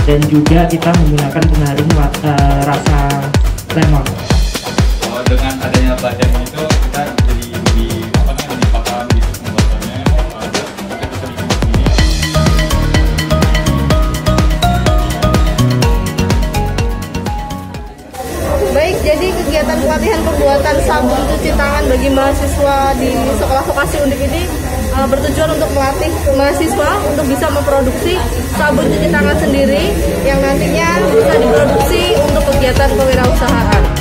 dan juga kita menggunakan pengharum rasa lemon. Oh, dengan adanya badan itu kita jadi lebih lebih paham gitu pembuatannya. Baik, jadi kegiatan pelatihan pembuatan sabun cuci tangan bagi mahasiswa di sekolah vokasi Undip ini bertujuan untuk melatih mahasiswa untuk bisa memproduksi sabun cuci tangan sendiri yang nantinya bisa diproduksi untuk kegiatan kewirausahaan.